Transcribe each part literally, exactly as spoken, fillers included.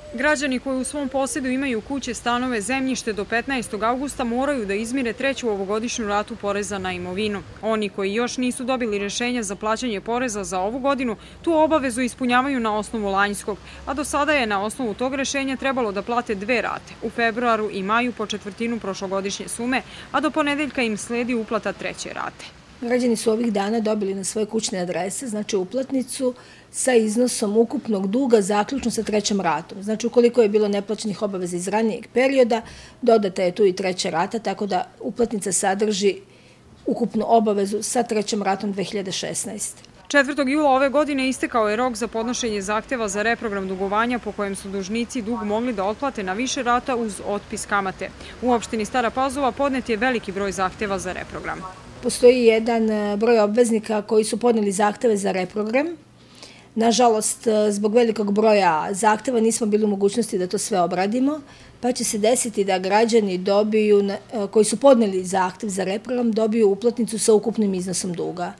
Građani koji u svom posjedu imaju kuće, stanove, zemljište do petnaestog avgusta moraju da izmire treću ovogodišnju ratu poreza na imovinu. Oni koji još nisu dobili rješenja za plaćanje poreza za ovu godinu, tu obavezu ispunjavaju na osnovu lanjskog, a do sada je na osnovu tog rješenja trebalo da plate dve rate, u februaru i maju po četvrtinu prošlogodišnje sume, a do ponedeljka im sledi uplata treće rate. Građani su ovih dana dobili na svoje kućne adrese, znači uplatnicu sa iznosom ukupnog duga zaključno sa trećom ratom. Znači ukoliko je bilo neplaćenih obaveza iz ranijeg perioda, dodata je tu i treća rata, tako da uplatnica sadrži ukupnu obavezu sa trećom ratom dve hiljade šesnaeste. četvrtog jula ove godine istekao je rok za podnošenje zahtjeva za reprogram dugovanja po kojem su dužnici dug mogli da otplate na više rata uz otpis kamate. U opštini Stara Pazova podnet je veliki broj zahtjeva za reprogram. Postoji jedan broj obveznika koji su podneli zahtjeve za reprogram. Nažalost, zbog velikog broja zahtjeva nismo bili u mogućnosti da to sve obradimo, pa će se desiti da građani dobiju, koji su podneli zahtjev za reprogram, dobiju uplatnicu sa ukupnim iznosom duga.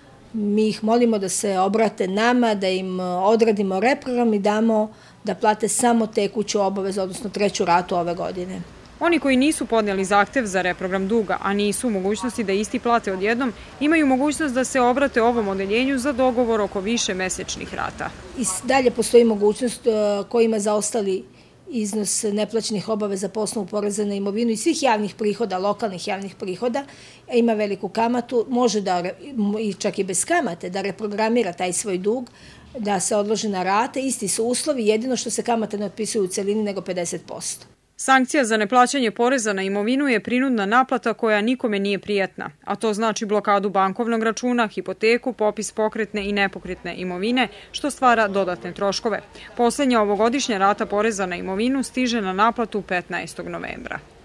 Mi ih molimo da se obrate nama, da im odradimo reprogram i damo da plate samo tekuću obavezu, odnosno treću ratu ove godine. Oni koji nisu podnijeli zahtjev za reprogram duga, a nisu u mogućnosti da isti plate odjednom, imaju mogućnost da se obrate ovom odeljenju za dogovor oko više mesečnih rata. I dalje postoji mogućnost kojima zaostali iznos neplaćenih obaveza po osnovu poreza na imovinu i svih javnih prihoda, lokalnih javnih prihoda, ima veliku kamatu, može da, i čak i bez kamate, da reprogramira taj svoj dug, da se odloži na rate, isti su uslovi, jedino što se kamate ne otpisuju u celini nego pedeset posto. Sankcija za neplaćanje poreza na imovinu je prinudna naplata koja nikome nije prijatna, a to znači blokadu bankovnog računa, hipoteku, popis pokretne i nepokretne imovine, što stvara dodatne troškove. Poslednja ovogodišnja rata poreza na imovinu stiže na naplatu petnaestog novembra.